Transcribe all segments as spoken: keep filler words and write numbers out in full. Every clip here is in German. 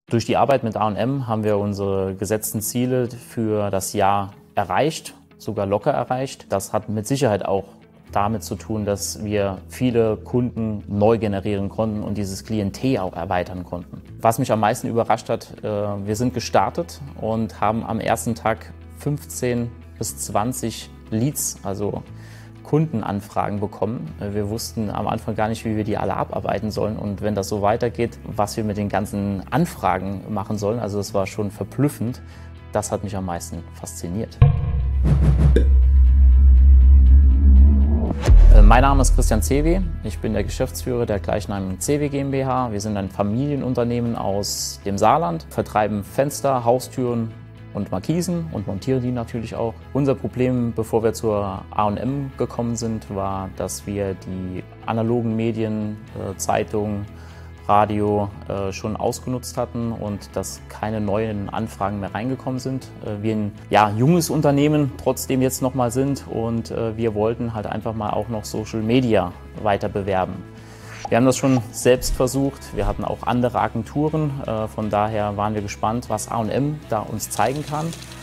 Durch die Arbeit mit A und M haben wir unsere gesetzten Ziele für das Jahr erreicht, sogar locker erreicht. Das hat mit Sicherheit auch damit zu tun, dass wir viele Kunden neu generieren konnten und dieses Klientel auch erweitern konnten. Was mich am meisten überrascht hat, wir sind gestartet und haben am ersten Tag fünfzehn bis zwanzig Leads, also Kundenanfragen bekommen. Wir wussten am Anfang gar nicht, wie wir die alle abarbeiten sollen und wenn das so weitergeht, was wir mit den ganzen Anfragen machen sollen. Also das war schon verblüffend. Das hat mich am meisten fasziniert. Mein Name ist Christian Cewe. Ich bin der Geschäftsführer der gleichnamigen Cewe GmbH. Wir sind ein Familienunternehmen aus dem Saarland, vertreiben Fenster, Haustüren und Markisen und montieren die natürlich auch. Unser Problem, bevor wir zur A und M gekommen sind, war, dass wir die analogen Medien, äh, Zeitungen, Radio äh, schon ausgenutzt hatten und dass keine neuen Anfragen mehr reingekommen sind. Äh, wir ein ja, junges Unternehmen trotzdem jetzt nochmal sind und äh, wir wollten halt einfach mal auch noch Social Media weiter bewerben. Wir haben das schon selbst versucht, wir hatten auch andere Agenturen, äh, von daher waren wir gespannt, was A und M da uns zeigen kann.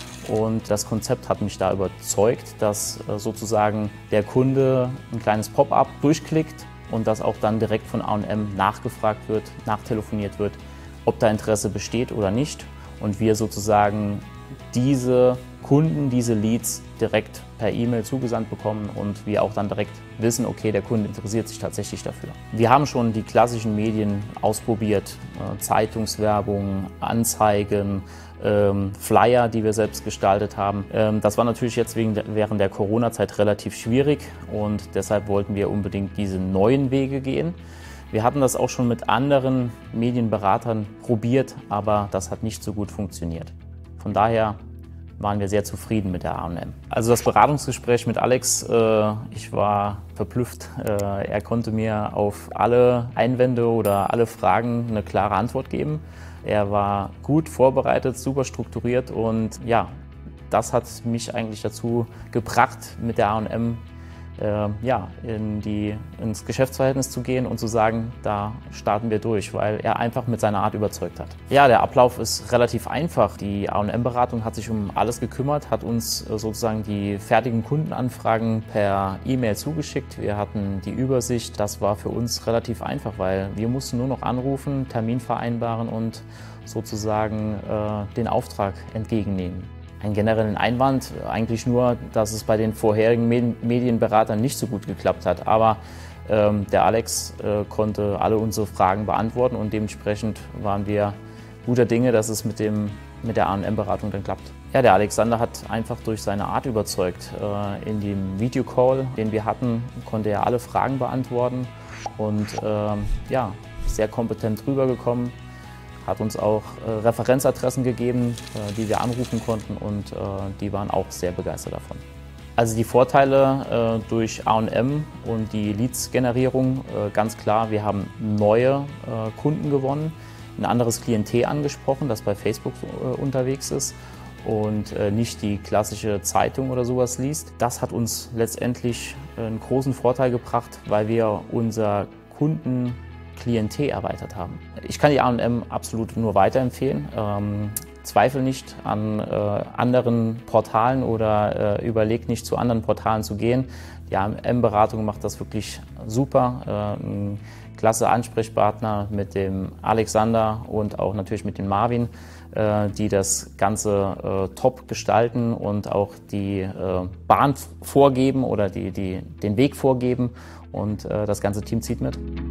Und das Konzept hat mich da überzeugt, dass äh, sozusagen der Kunde ein kleines Pop-up durchklickt und dass auch dann direkt von A und M nachgefragt wird, nachtelefoniert wird, ob da Interesse besteht oder nicht. Und wir sozusagen diese Kunden, diese Leads direkt per E-Mail zugesandt bekommen und wir auch dann direkt wissen, okay, der Kunde interessiert sich tatsächlich dafür. Wir haben schon die klassischen Medien ausprobiert, äh, Zeitungswerbung, Anzeigen, ähm, Flyer, die wir selbst gestaltet haben. Ähm, das war natürlich jetzt wegen der, während der Corona-Zeit relativ schwierig und deshalb wollten wir unbedingt diese neuen Wege gehen. Wir hatten das auch schon mit anderen Medienberatern probiert, aber das hat nicht so gut funktioniert. Von daher waren wir sehr zufrieden mit der A und M. Also das Beratungsgespräch mit Alex, äh, ich war verblüfft. Äh, er konnte mir auf alle Einwände oder alle Fragen eine klare Antwort geben. Er war gut vorbereitet, super strukturiert und ja, das hat mich eigentlich dazu gebracht, mit der A und M äh, ja, in die, ins Geschäftsverhältnis zu gehen und zu sagen, da starten wir durch, weil er einfach mit seiner Art überzeugt hat. Ja, der Ablauf ist relativ einfach. Die A und M-Beratung hat sich um alles gekümmert, hat uns äh, sozusagen die fertigen Kundenanfragen per E-Mail zugeschickt. Wir hatten die Übersicht. Das war für uns relativ einfach, weil wir mussten nur noch anrufen, Termin vereinbaren und sozusagen äh, den Auftrag entgegennehmen. Einen generellen Einwand, eigentlich nur, dass es bei den vorherigen Medienberatern nicht so gut geklappt hat. Aber ähm, der Alex äh, konnte alle unsere Fragen beantworten und dementsprechend waren wir guter Dinge, dass es mit, dem, mit der A und M-Beratung dann klappt. Ja, der Alexander hat einfach durch seine Art überzeugt. Äh, in dem Videocall, den wir hatten, konnte er alle Fragen beantworten und äh, ja, sehr kompetent rübergekommen. Hat uns auch äh, Referenzadressen gegeben, äh, die wir anrufen konnten und äh, die waren auch sehr begeistert davon. Also die Vorteile äh, durch A und M und die Leads-Generierung, äh, ganz klar, wir haben neue äh, Kunden gewonnen, ein anderes Klientel angesprochen, das bei Facebook äh, unterwegs ist und äh, nicht die klassische Zeitung oder sowas liest. Das hat uns letztendlich äh, einen großen Vorteil gebracht, weil wir unser Kunden Klientel erweitert haben. Ich kann die A und M absolut nur weiterempfehlen. Ähm, Zweifel nicht an äh, anderen Portalen oder äh, überleg nicht, zu anderen Portalen zu gehen. Die A und M-Beratung macht das wirklich super. Äh, ein klasse Ansprechpartner mit dem Alexander und auch natürlich mit dem Marvin, äh, die das Ganze äh, top gestalten und auch die äh, Bahn vorgeben oder die, die, den Weg vorgeben. Und äh, das ganze Team zieht mit.